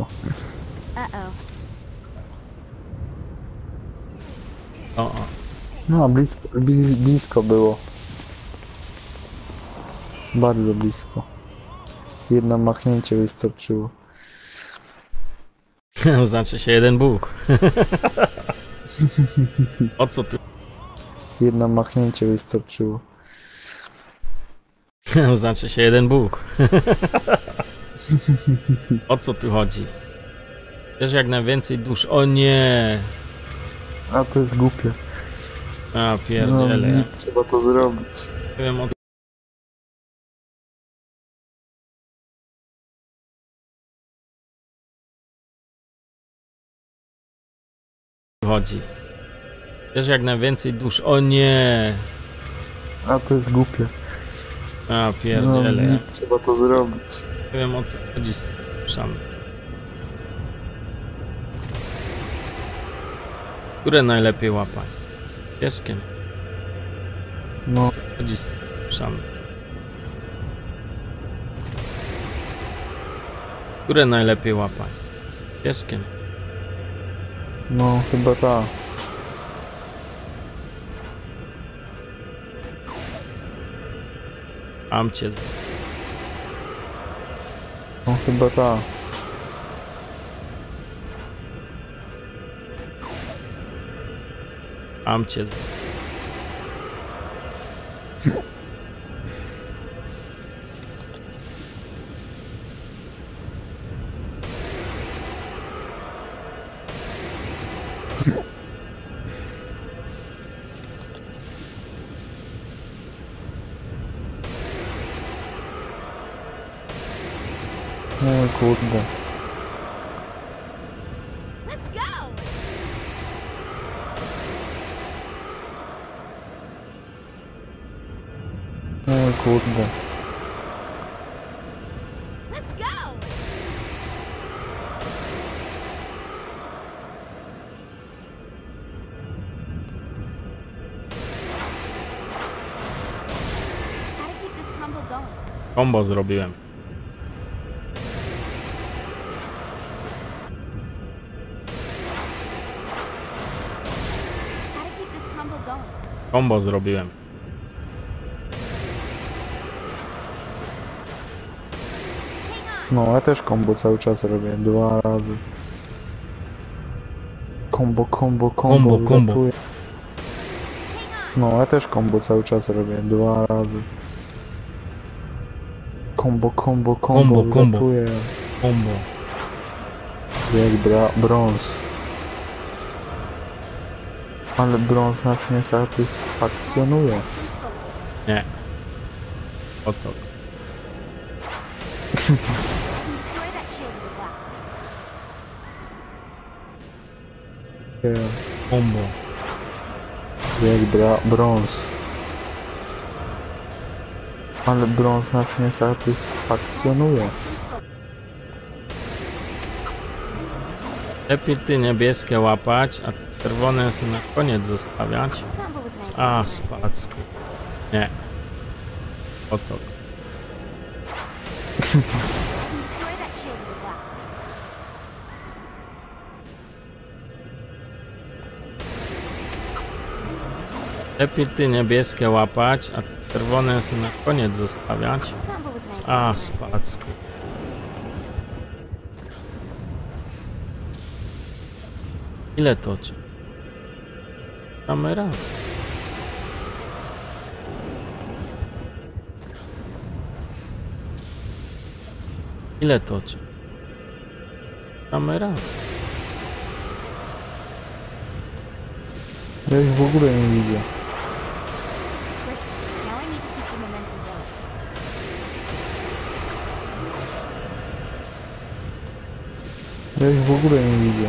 blisko. O. No, blisko było. Bardzo blisko. Jedno machnięcie wystarczyło. Znaczy się jeden Bóg. O co tu? Jedno machnięcie wystarczyło. Znaczy się jeden Bóg. O co tu chodzi? Też jak najwięcej dusz. O nie! A to jest głupie. A No, pierdziele. trzeba to zrobić. Nie wiem o co tu chodzi. Też jak najwięcej dusz. O nie! A to jest głupie. A No, pierdziele. trzeba to zrobić. Nie wiem o co chodzi z tym duszami. Które najlepiej łapać? Pieskiem. No, Co chodzi z tym duszami? Które najlepiej łapać? Pieskiem. no chyba tak. Mam cię. No chyba tak. Mam cię. No kurde. No kurde. Kombo zrobiłem. Kombo zrobiłem. No, ja też combo cały czas robię. 2 razy. Combo. Combo. Uratuję. No, ja też combo cały czas robię. 2 razy. Combo. Uratuję. Kombo. Jak brąz. Ale brąz nas nie satysfakcjonuje. Nie. Oto. Kombo. Jak brąz. Ale brąz nas nie satysfakcjonuje. Lepiej ty niebieskie łapać, a te czerwone sobie na koniec zostawiać. A, spacku. Nie. Oto. Lepiej ty niebieskie łapać, a te czerwone sobie na koniec zostawiać. A, spacku. Ile toczy? Damy radę. Ile toczy? Damy radę. Ja ich w ogóle nie widzę. Ja ich w ogóle nie widzę.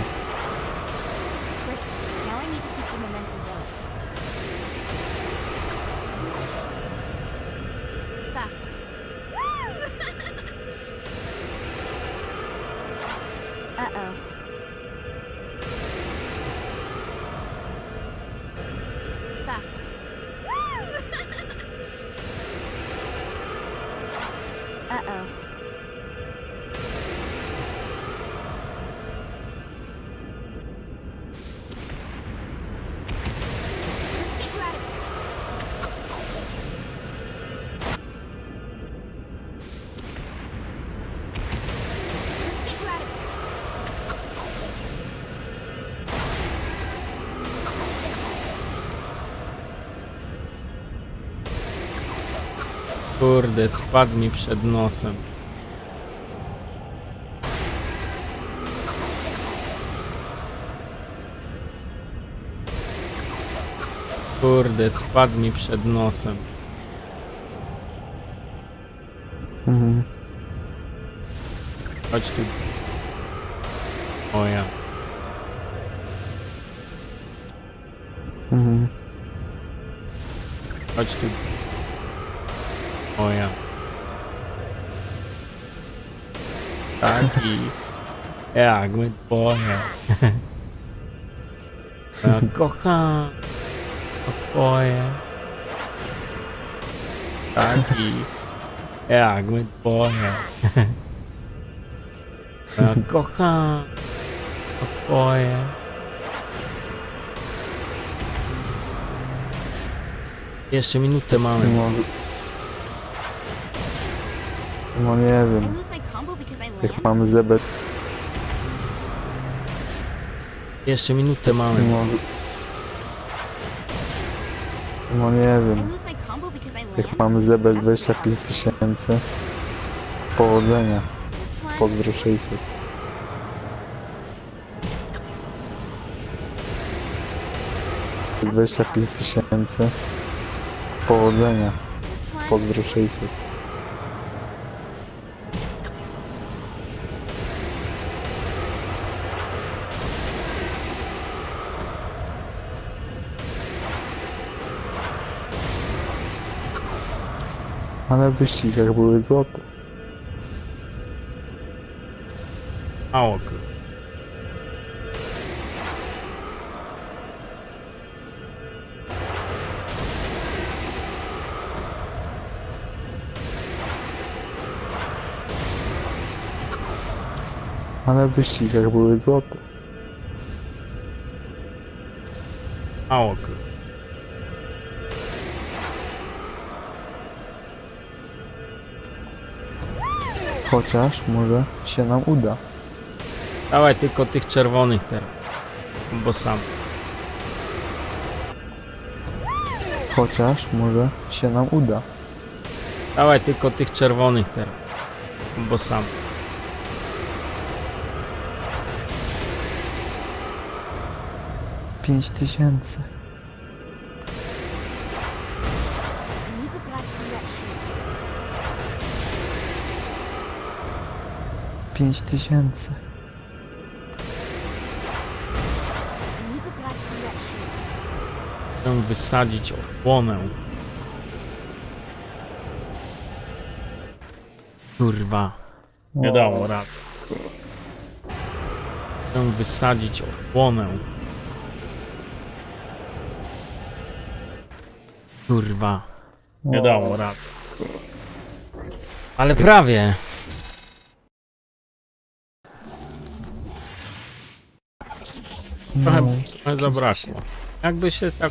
Kurde, spadł mi przed nosem. Kurde, spadł mi przed nosem. Mhm. Chodź tu. O ja. Mhm. Chodź tu. O ja. Taki. Jak my twoje. Ja kocham. To twoje. Taki. Jak my twoje. Ja kocham. To twoje. Jeszcze minutę mamy. No nie wiem, jak mamy zebrać. Jeszcze minutę mamy. No nie wiem, jak mamy zebrać 25 000. Powodzenia. Pozdro 600. - 25 000. Powodzenia. Pozdro 600. Ale w wyścigach były złote. Mało. Ale w wyścigach były złote. Mało. Chociaż może się nam uda. Dawaj tylko tych czerwonych teraz. Bo sam. Chociaż może się nam uda. Dawaj tylko tych czerwonych teraz. Bo sam. Pięć 000. Pięć 000. Chcę wysadzić osłonę. Kurwa. Nie dało rady. Chcę wysadzić osłonę. Kurwa. Nie dało rady. Ale prawie. Trochę zabrakło. Jakby się tak...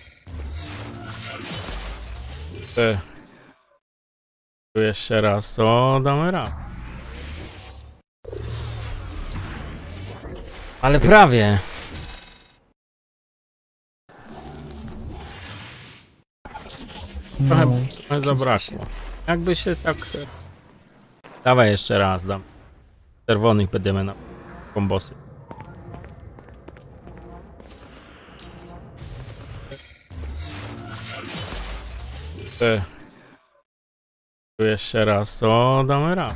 Tu jeszcze raz, to damy radę. Ale prawie. Trochę zabrakło. Jakby się tak... Dawaj jeszcze raz, dam. Czerwonych będziemy na kombosy. Tu jeszcze raz, to damy radę.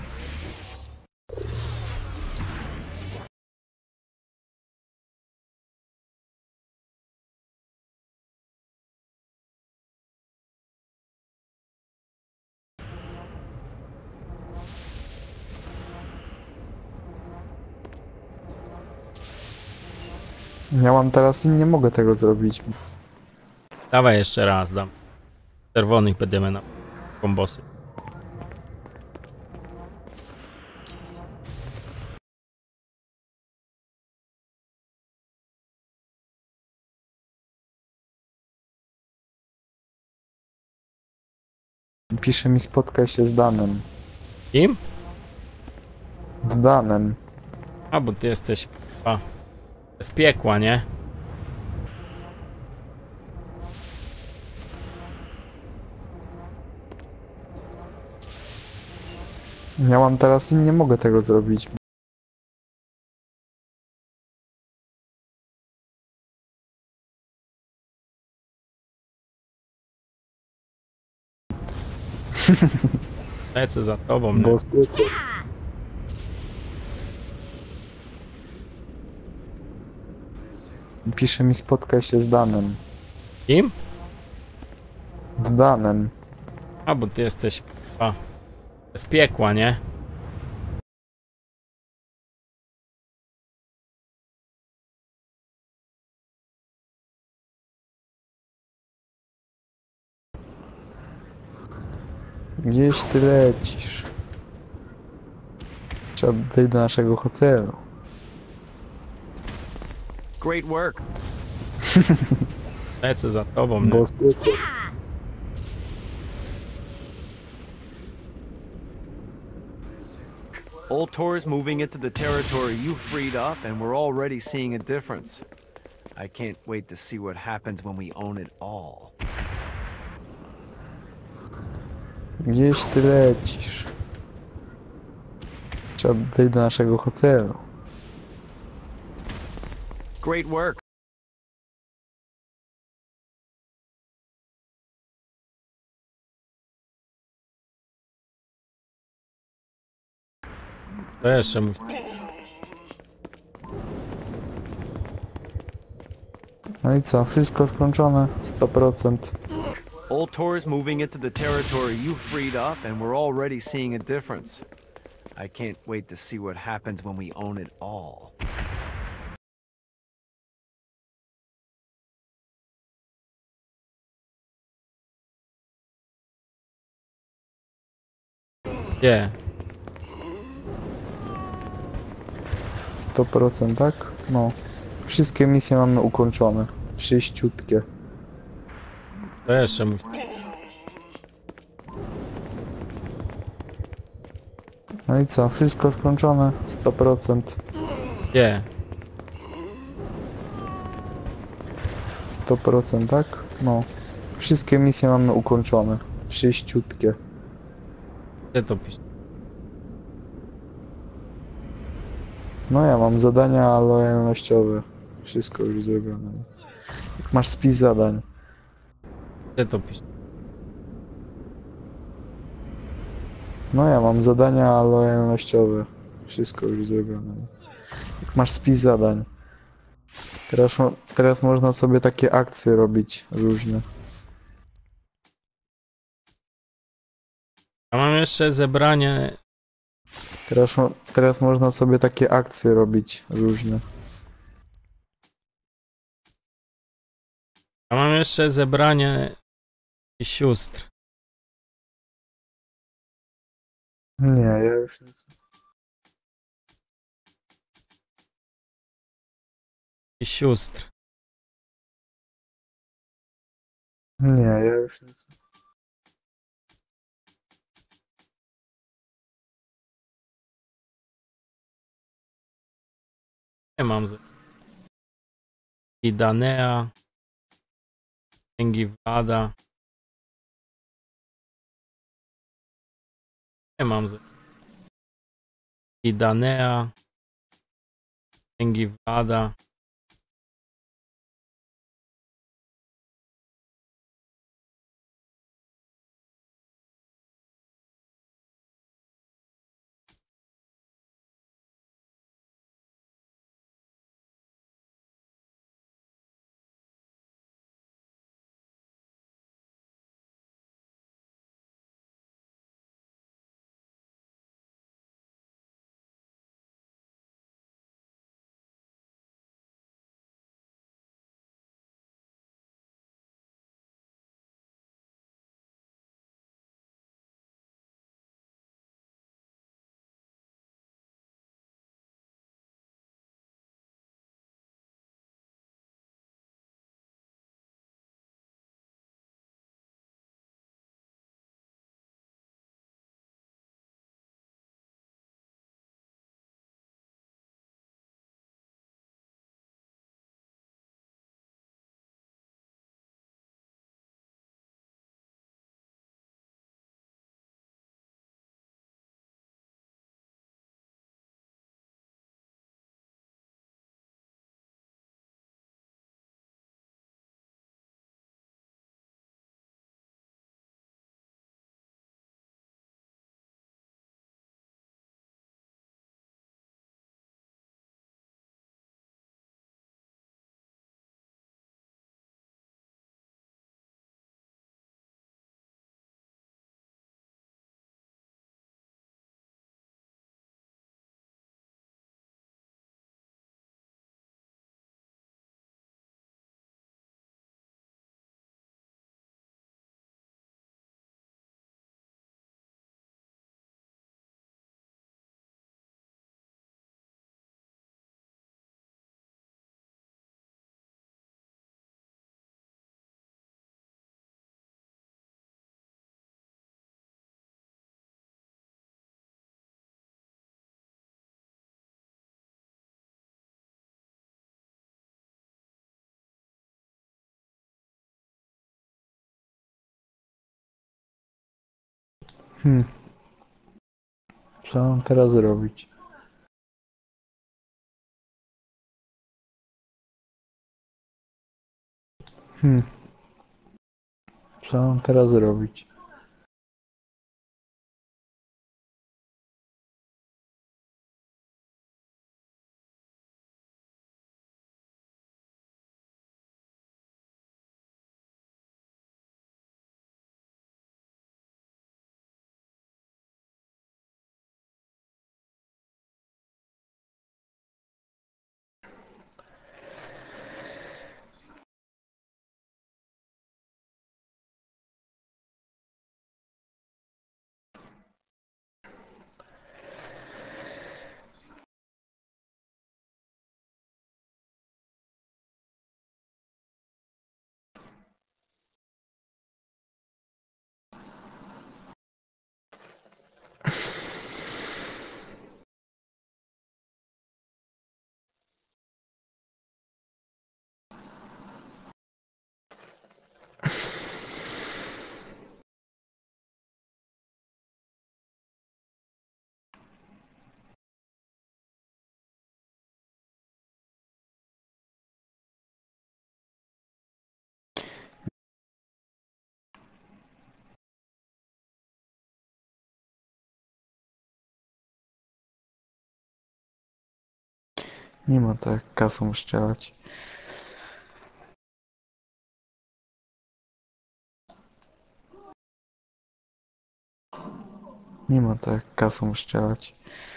Ja mam teraz i nie mogę tego zrobić. Dawaj jeszcze raz, dam. Czerwonych będziemy na kombosy. Pisze mi spotkaj się z Danem. Kim? Z Danem. A, bo ty jesteś w piekła, nie? Ja mam teraz i nie mogę tego zrobić. Lecę za tobą, nie? Bo zwykle. Pisze mi spotkaj się z Danem. Kim? Z Danem. A, bo ty jesteś... A, w piekła, nie? Gdzieś ty lecisz. Trzeba wyjść do naszego hotelu. Great work. Lecę za tobą, nie? Bo zwykle. Old Tor's moving into the territory you freed up, and we're already seeing a difference. I can't wait to see what happens when we own it all. Gdzieś ty lecisz. Trzeba wyjść do naszego hotelu. Great work. To jeszcze musi... No i co? Wszystko skończone? 100%. Old Tor's moving into the territory you freed up, and we're already seeing a difference. I can't wait to see what happens when we own it all. Gdzie? 100%, tak? No. Wszystkie misje mamy ukończone. Wszyściutkie. To jeszcze musi... No i co? Wszystko skończone? 100%. Gdzie? 100%, tak? No. Wszystkie misje mamy ukończone. Wszyściutkie. Gdzie to pisze? No ja mam zadania lojalnościowe. Wszystko już zrobione. Masz spis zadań. Gdzie to pisze? No ja mam zadania lojalnościowe. Wszystko już zrobione. Masz spis zadań. Teraz można sobie takie akcje robić różne. A mam jeszcze zebranie... Teraz można sobie takie akcje robić różne. A mam jeszcze zebranie... sióstr. Nie, ja już nie chcę. Sióstr. Nie, ja już nie chcę. Nie mam i Danea, Księgi Włada. Nie mam i Danea, Księgi Włada. Hmm. Co mam teraz zrobić? Hmm. Co mam teraz zrobić? Nie ma tak kasą strzelać. Nie ma tak kasą strzelać.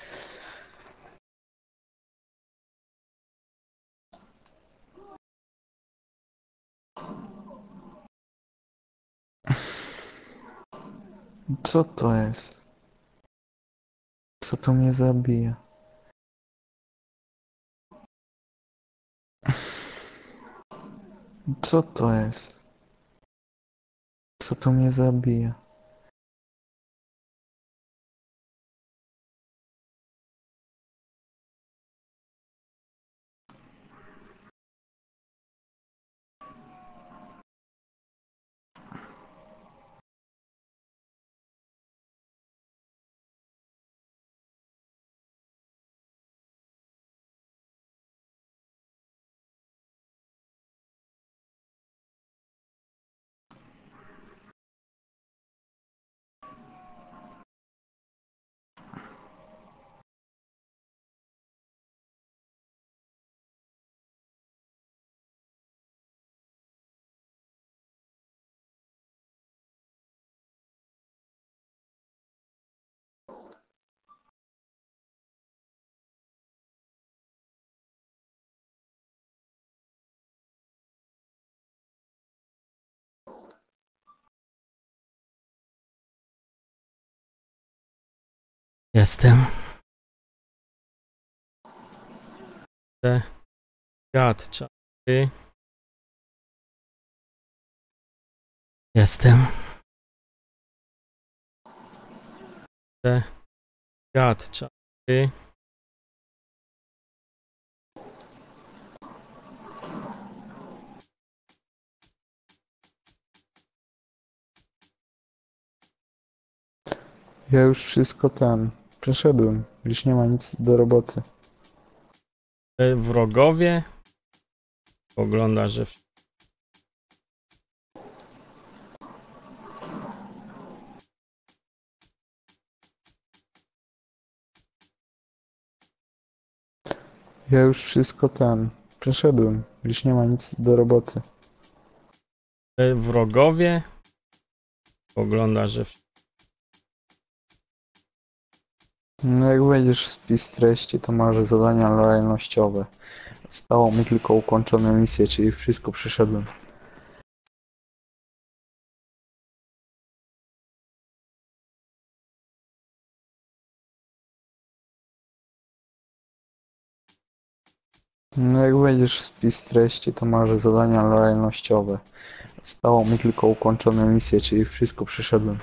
Co to jest? Co to mnie zabija? Co to jest? Co to mnie zabija? Jestem. Gad, czaty. Jestem. Gad, czaty. Ja już wszystko przeszedłem. Już nie ma nic do roboty. Wrogowie. Pogląda, że Ja już wszystko przeszedłem. Już nie ma nic do roboty. wrogowie. Pogląda, że No jak wejdziesz w spis treści, to masz zadania lojalnościowe. Zostało mi tylko ukończone misje, czyli wszystko przeszedłem. No jak wejdziesz w spis treści, to masz zadania lojalnościowe. Zostało mi tylko ukończone misje, czyli wszystko przeszedłem.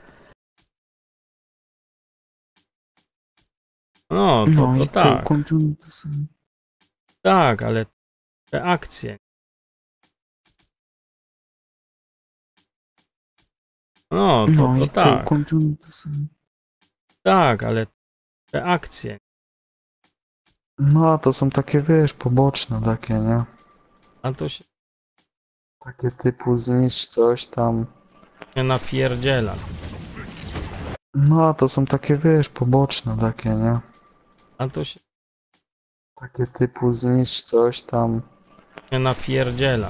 no, No to i to tak. ukończone to samo. Tak, ale te akcje. No, No to i te tak. ukończone to są... Tak, ale te akcje. No a to są takie, wiesz, poboczne takie, nie? A to się Takie typu zniszcz coś tam. nie napierdziela. No a to są takie, wiesz, poboczne takie, nie? A to się Takie typu zniszcz coś tam. nie napierdziela.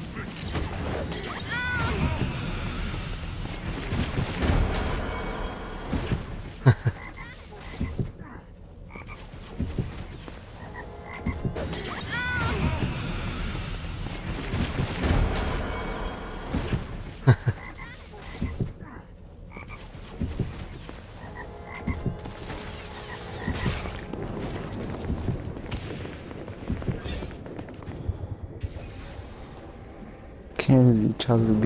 Kenzie, czas gry.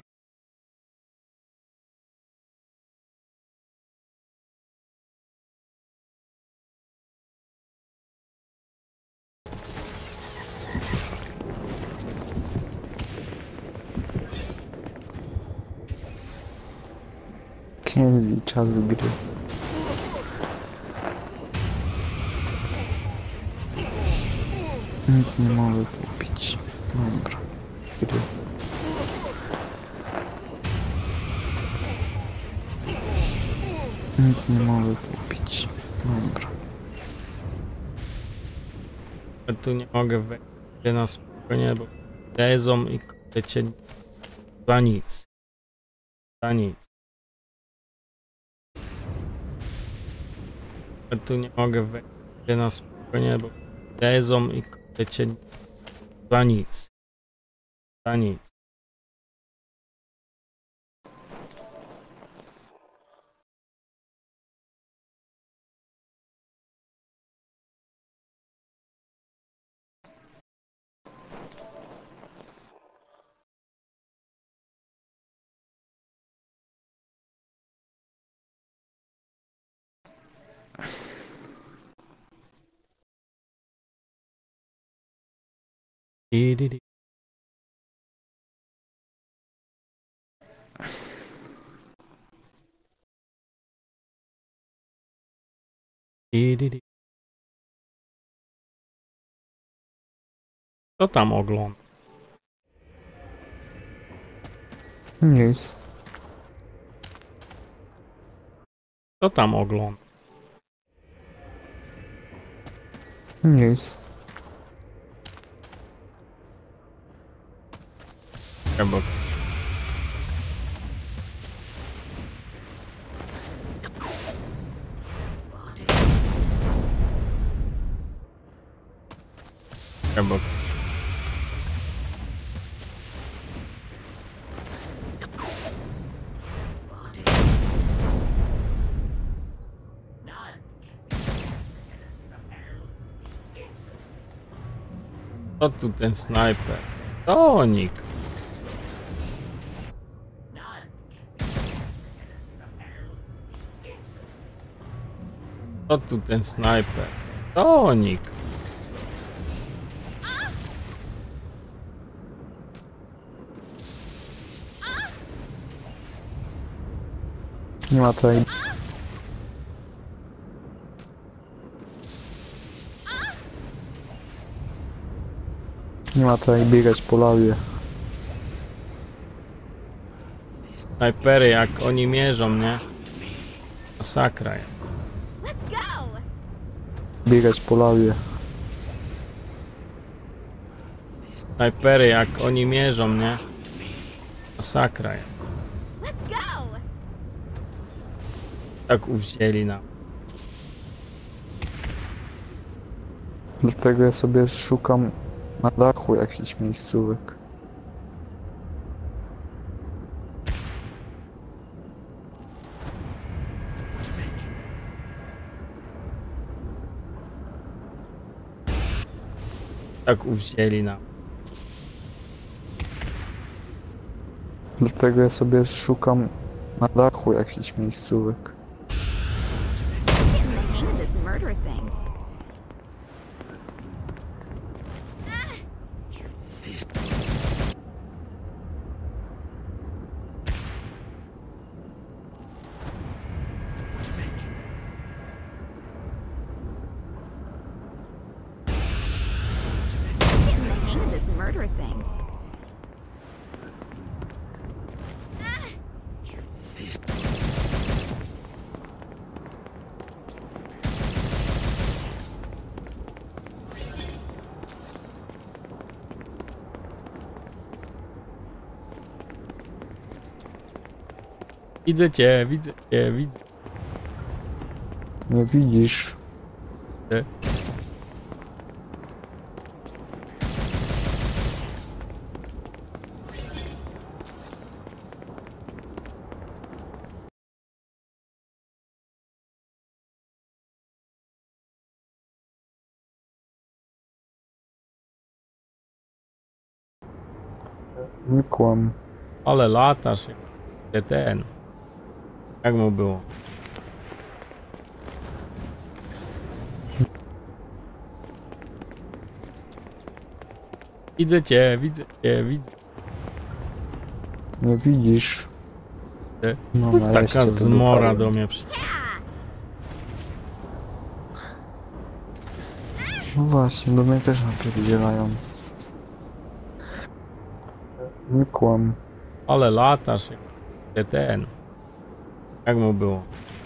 Kenzie, czas gry. Nic nie mogę kupić. Dobra. Gry. Nic nie mogę kupić. Dobra. Ja tu nie mogę wejść na spokojnie, bo lezą i kopiecie za nic. Za nic. Ja tu nie mogę wejść na spokojnie, bo lezą i kopiecie za nic. Za nic. Di, di, di. Di, di, di. Co tam ogląda? Nic. Co tam ogląda? Nic. Chyba chyba co tu ten snajper? Tonik. Co tu ten snajper? Tonik. Nie ma to jak... Nie ma to jak biegać po lawie. Snajpery jak oni mierzą, nie? Masakra. Let's go! Biegać po lawie. Snajpery jak oni mierzą, nie? Masakra. Let's go! Tak uwzięli nam. Dlatego ja sobie szukam na dachu jakichś miejscówek. Tak uwzięli nam. Dlatego ja sobie szukam na dachu jakichś miejscówek. Getting the hang of this murder thing. hang of this murder thing. Widzę cię, widzę cię, widzę. Nie widzisz. cię. Nie kłam. Ale latasz. Gdzie ten? Jak mu było? Widzę cię, widzę cię, widzę. Nie widzisz. cię. No nareszcie Taka to zmora dotarłem. do mnie przy... No właśnie, do mnie też napierdzielają. Nie kłam. Ale latasz. Gdzie ten? Jak mu było?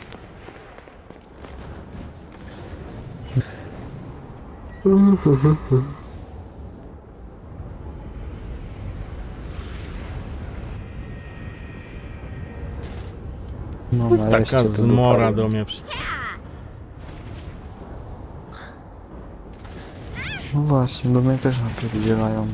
No nareszcie Taka to zmora dotarłem. do mnie przy... No właśnie, do mnie też napierdzielają.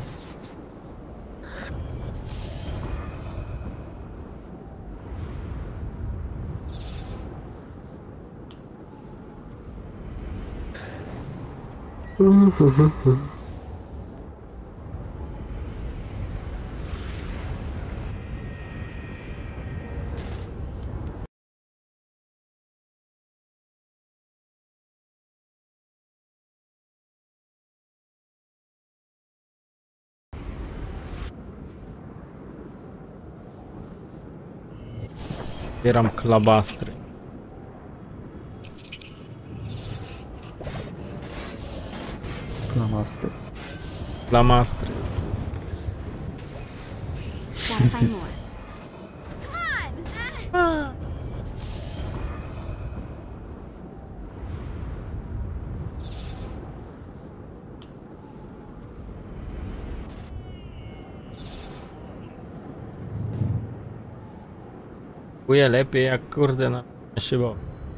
Zbieram klabastry. Plamasty. Klamastry. Gotta find more. Come on! Czuję lepiej jak kurde na szybą.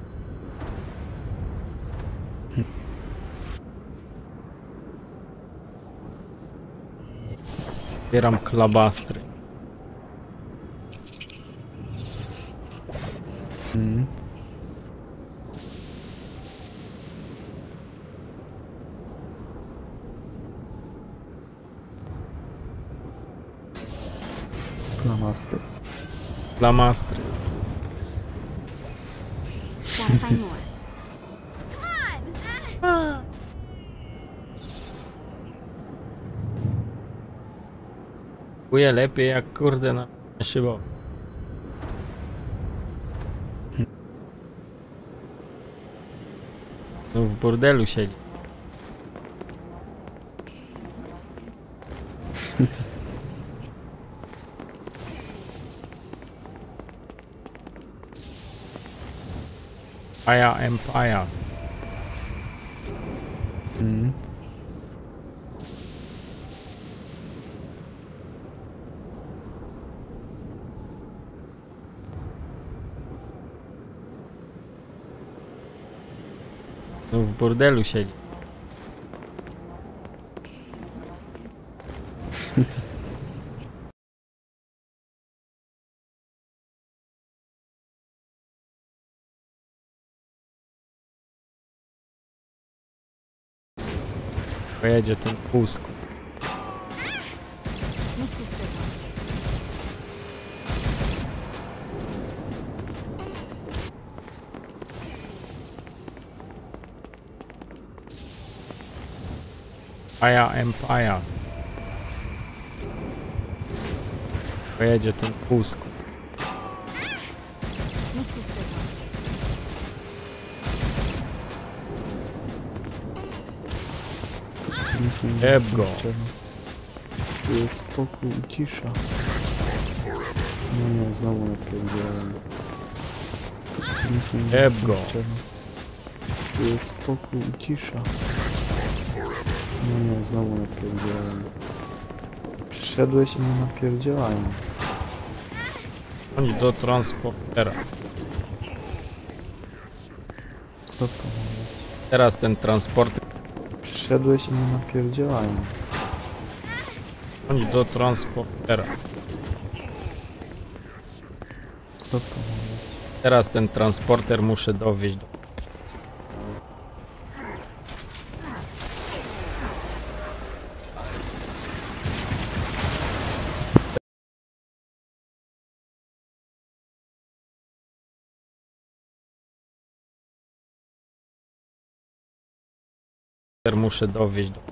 Zbieram klabastry. Mm. Plamasty. Klamastry. Gotta find more. Come on! Czuję lepiej jak kurde na szybą. No w bordelu siedzi. Fire Empire. Mm. No w bordelu siedzi. Pojedzie ten wózku. My sister wants this. Fire Empire. Pojedzie ten wózku. My sister wants this. Jeb go. Tu jest spokój i cisza. No nie, znowu napierdziałem. Jeb go. Tu jest spokój i cisza. No nie, znowu napierdziałem. Przyszedłeś i mnie napierdzielają. Chodź do transportera. Co to ma być? Teraz ten transporter. Przyszedłeś i mnie napierdzielają. Chodź do transportera. Co to ma być? Teraz ten transporter muszę dowieźć do... Muszę dowieźć do...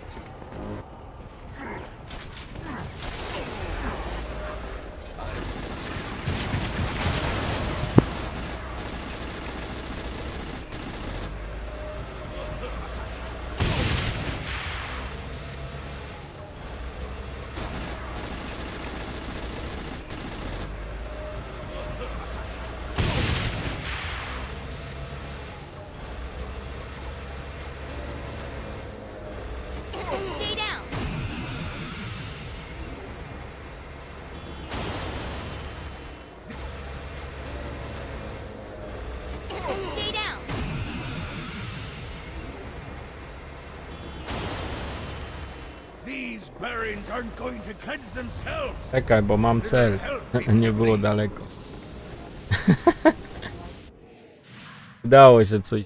Stay down. Stay down. These barons aren't going to cleanse themselves. Czekaj, bo mam cel. Nie było daleko. Udało się coś.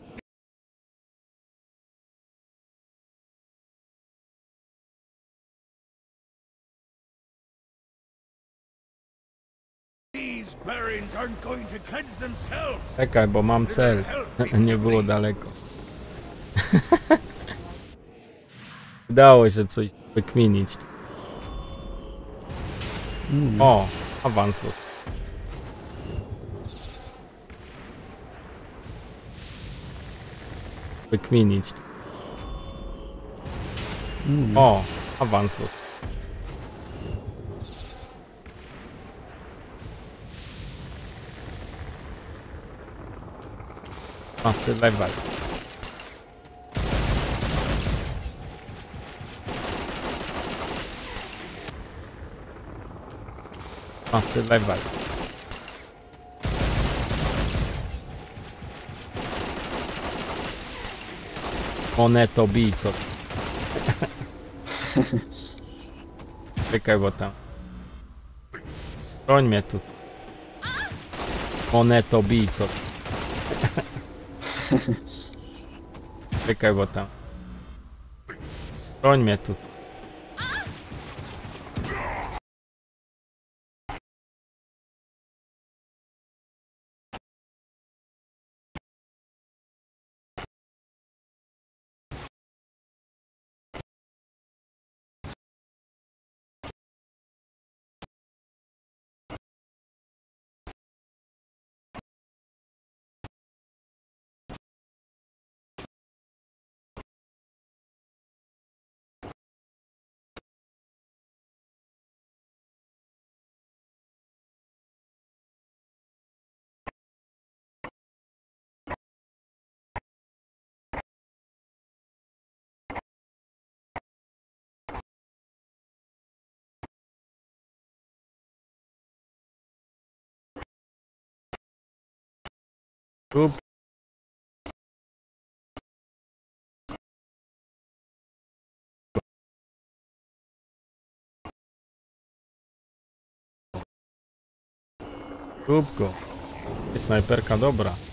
These barons aren't going to cleanse themselves. Czekaj, bo mam cel. Nie było daleko. Udało się coś wykminić. O, awans. Wykminić. O, awans. Masy level. Masy level. Moneto bij, co? Czekaj, bo tam. Broń mnie tu. Moneto bij, co? Czekaj, bo tam. Broń mnie tu. Rób. Rób go. Snajperka dobra.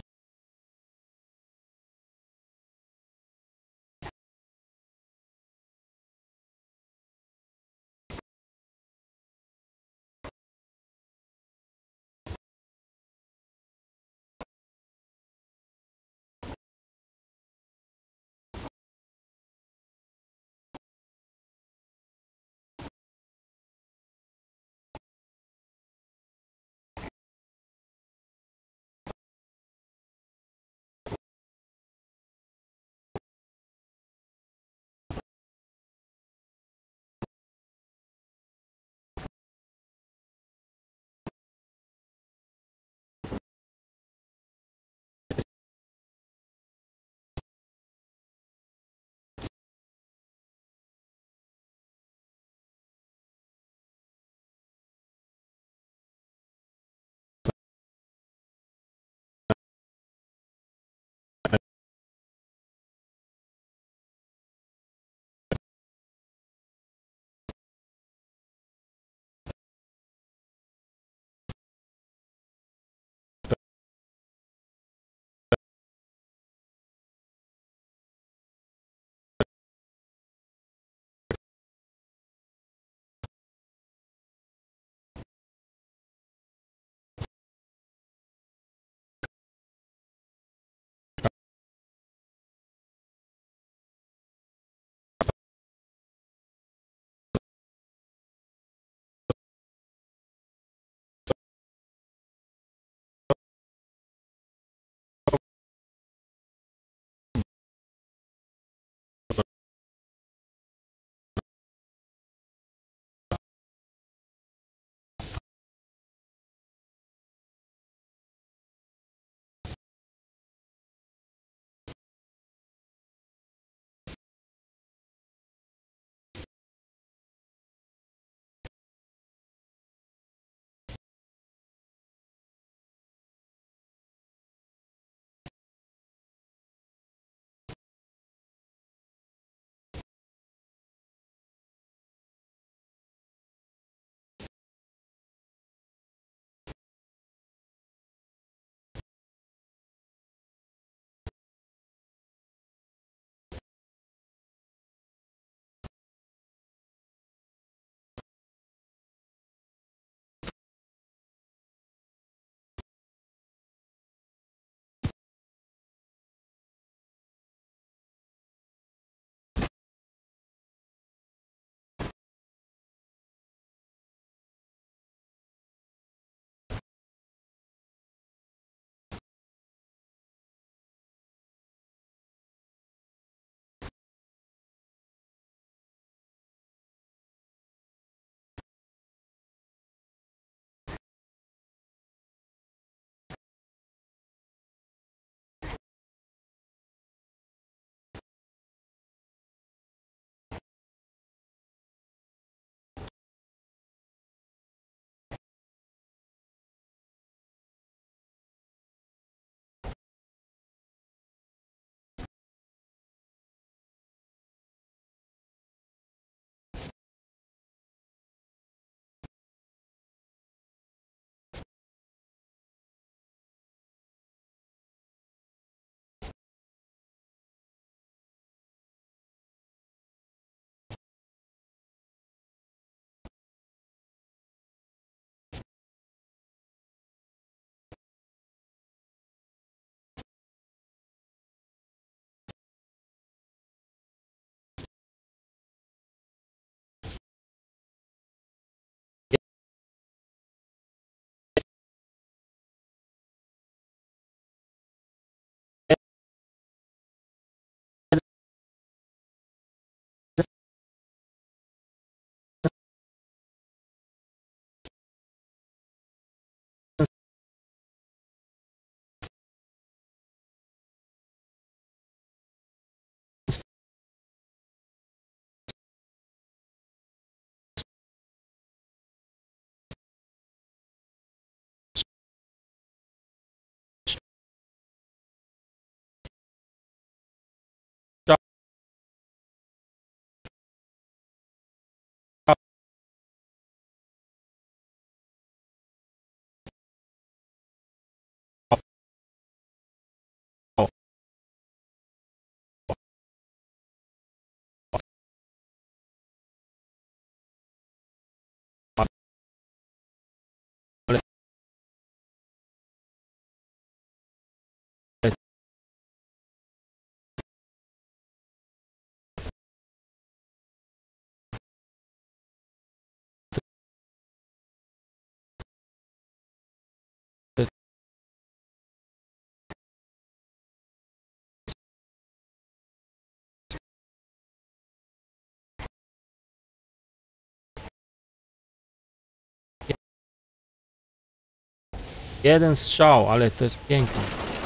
Jeden strzał, ale to jest piękne.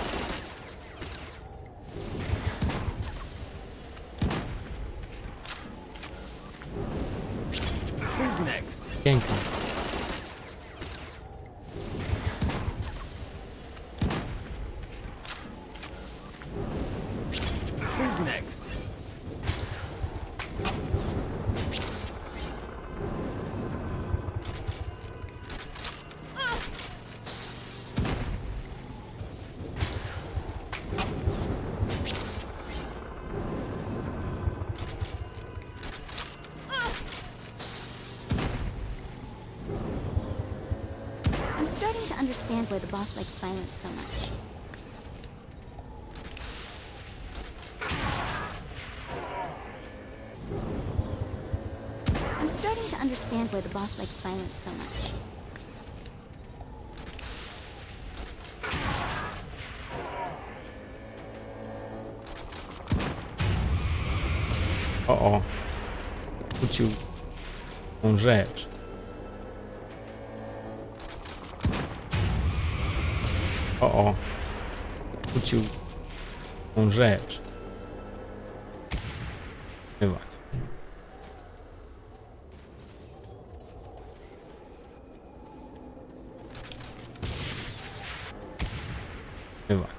Who's next? Piękne. Who's next? I'm starting to understand why the boss likes violence so much. I'm starting to understand why the boss likes violence so much. O. Wrócił tą rzecz. O. Wrócił tą rzecz. Bywać. Bywać.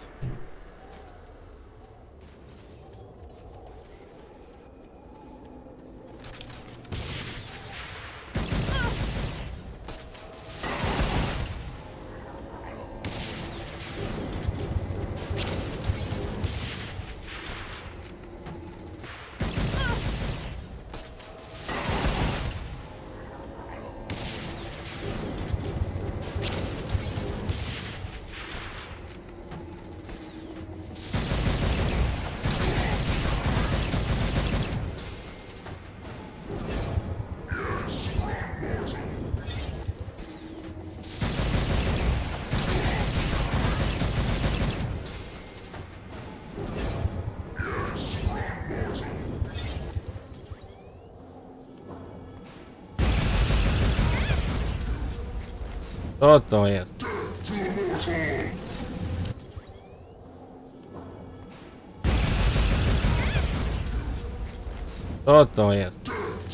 Co to jest? Co to jest?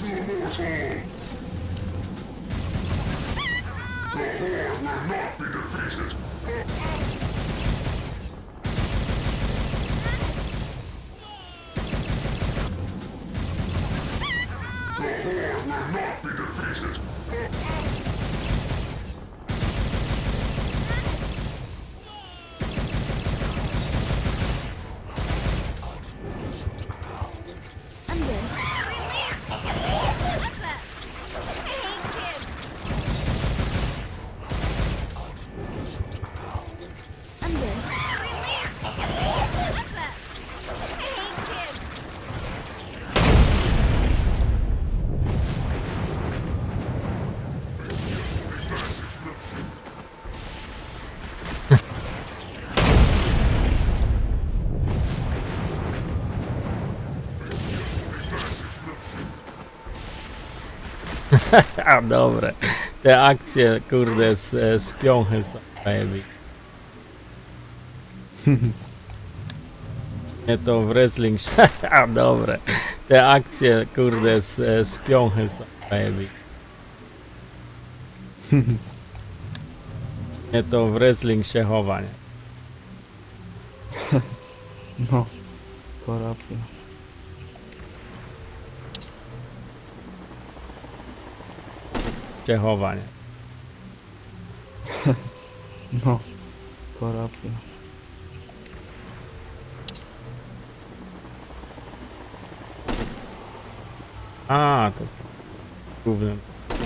I'm good. I'm good. A dobre. Te akcje, kurde, z piąchy są zajebi. Nie to w wrestling. A dobre. Te akcje, kurde, z piąchy są zajebi. Nie to w wrestling się chowa, nie? No, to racja. Się chowa, nie? No, to racja. A, to głównym.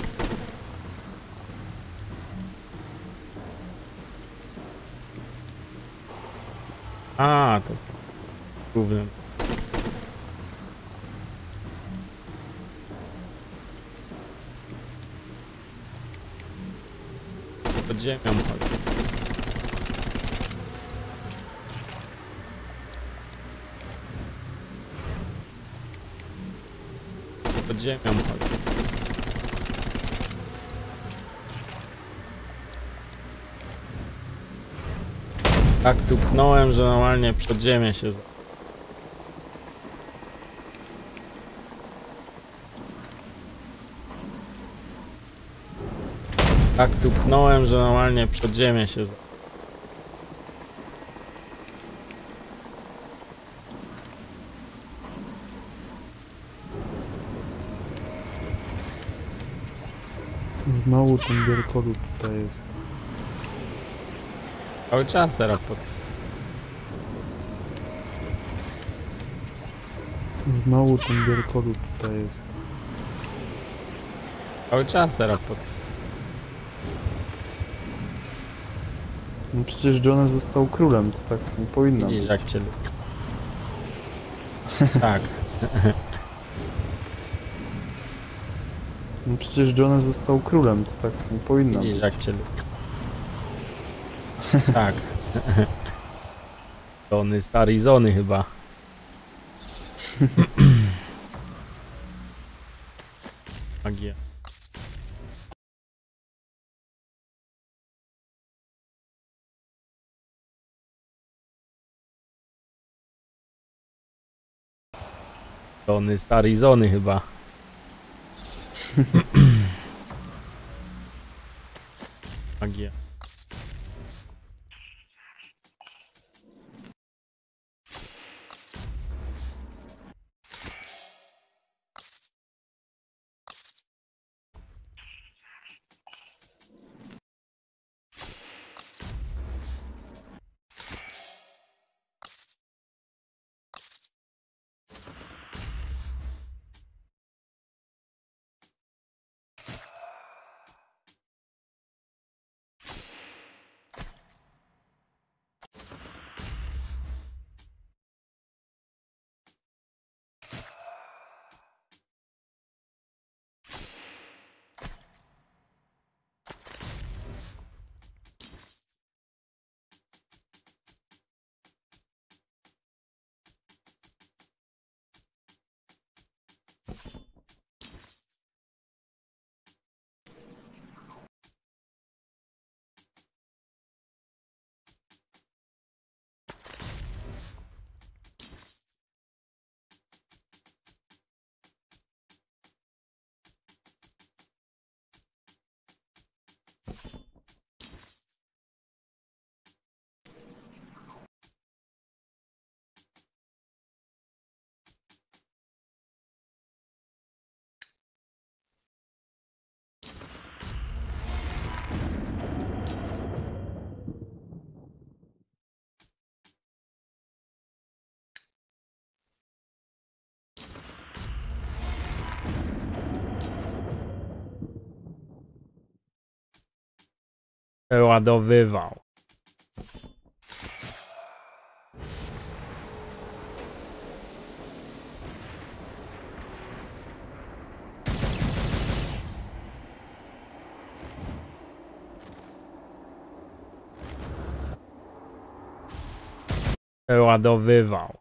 A, to głównym. Pod ziemią chodzi. Pod ziemią chodzi. Tak tupnąłem, że normalnie przed ziemię się... Tak tupnąłem, że normalnie przed ziemię się... Znowu ten wiertolud tutaj jest. Cały czas teraz pod... Znowu ten wiertolud tutaj jest. Cały czas teraz pod... No przecież Johnny został królem, to tak nie powinno być. Widzisz jak cię lubię. Tak. No przecież Johnny został królem, to tak nie powinno Widzisz być. jak cię lubię. Tak. Tony z Arizony chyba. Magia. Tony z Arizony chyba. Magia. Przeładowywał. Przeładowywał.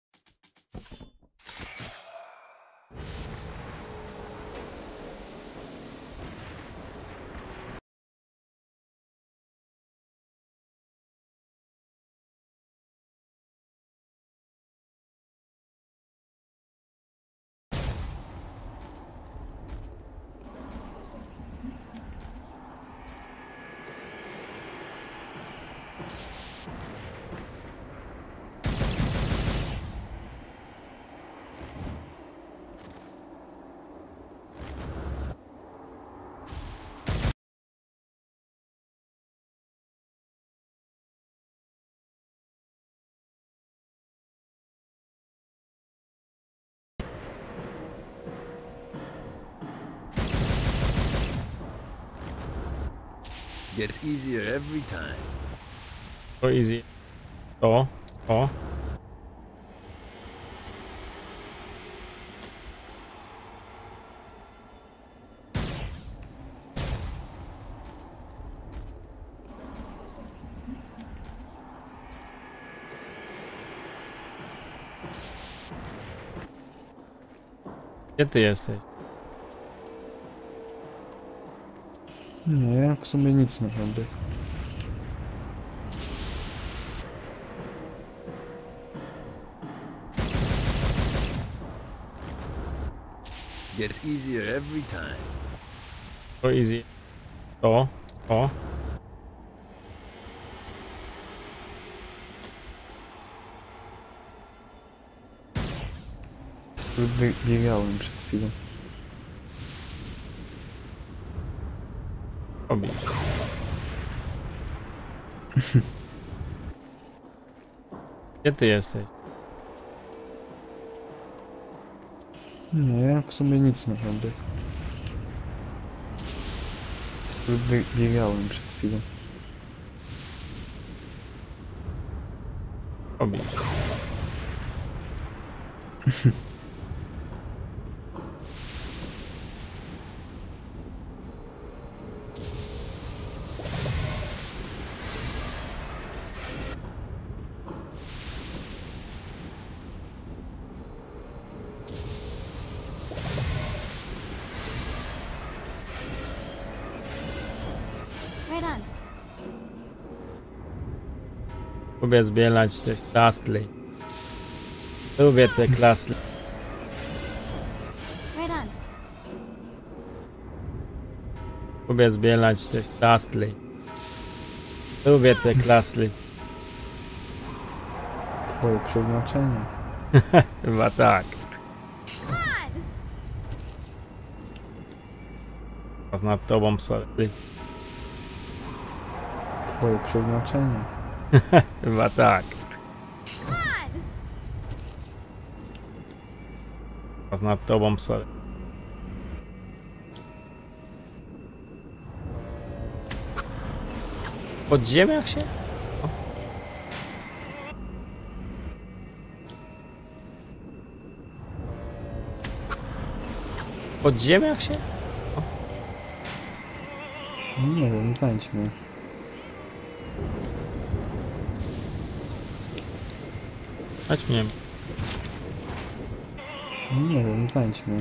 Gets easier every time. To easy. To. O. Gdzie ty jesteś? Nie, w sumie nic nie robię. Gets easier every time. To easy. To. O. Biegałem przed chwilą. Robi. Gdzie ty jesteś? Nie, ja w sumie nic nie robię. Biegałem przed chwilą. Robi. Right on. Lubię zbierać te klastli. Lubię te klastli. Right on. Lubię zbierać te klastli. Lubię te klastli. Twoje przeznaczenie. Chyba tak. Come on! Teraz nad tobą sobie. Twoje przeznaczenie. Chyba tak. Come on! Teraz nad tobą sobie. W podziemiach się? O. W podziemiach się? Nie wiem, znajdź mnie. Chodź mnie. Nie wiem, znajdź mnie.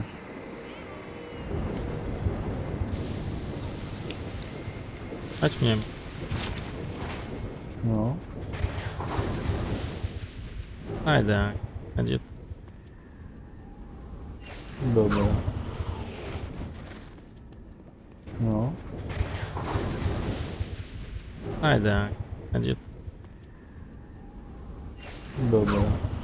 Chodź mnie. No. Znajdę. Będzie. Dobra. No. Znajdę. Będzie. Dobra.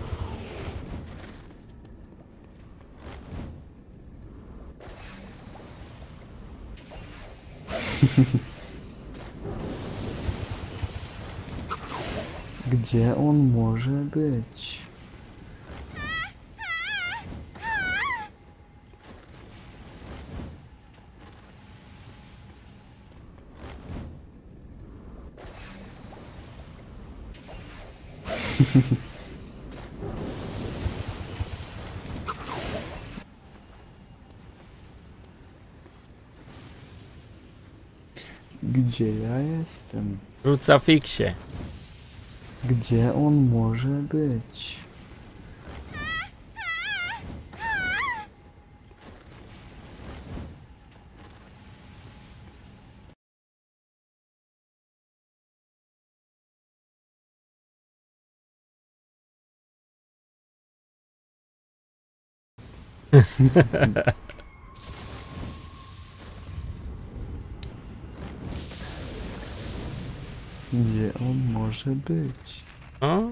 Gdzie on może być? Gdzie ja jestem? W Crucifixie. Gdzie on może być? Gdzie on może być? O?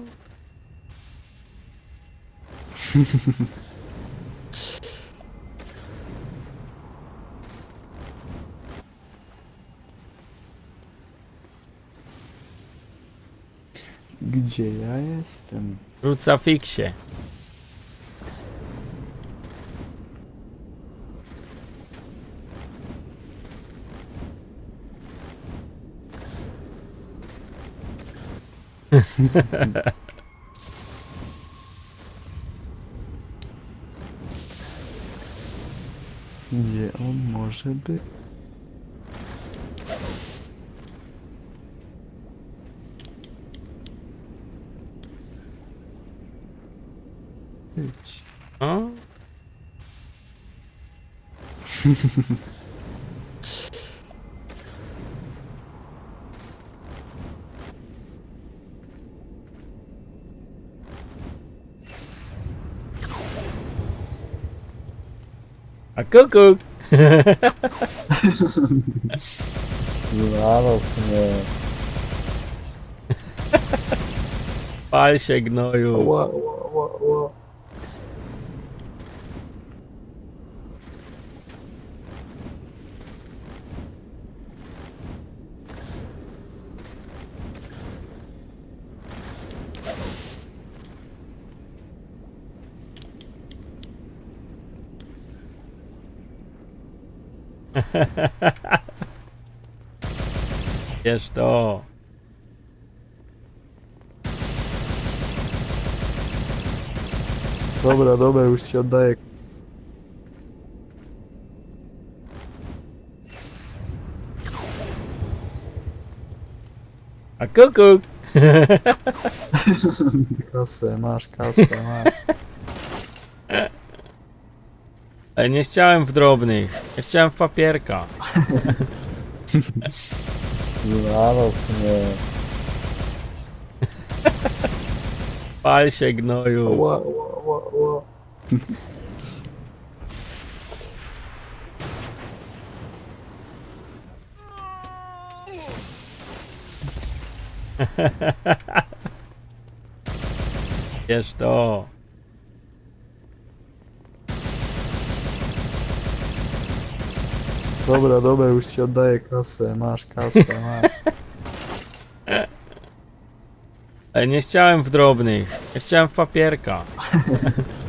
Gdzie ja jestem? W Crucifixie. Gdzie on może być? Być. O? A kuku! Znalazł mnie. Pal się, gnoju. Ła, ła, ła, ła. Wiesz to. Dobra, dobra, już ci oddaję. A kuku! Kasę masz, kasę masz. Ale nie chciałem w drobnych. Ja chciałem w papierka. Znalazł mnie. Pal się, gnoju. Ła, ła, ła, ła. Wiesz to. Dobra, dobra, już ci oddaję kasę, masz kasę, masz. Ale nie chciałem w drobnych. Ja chciałem w papierka.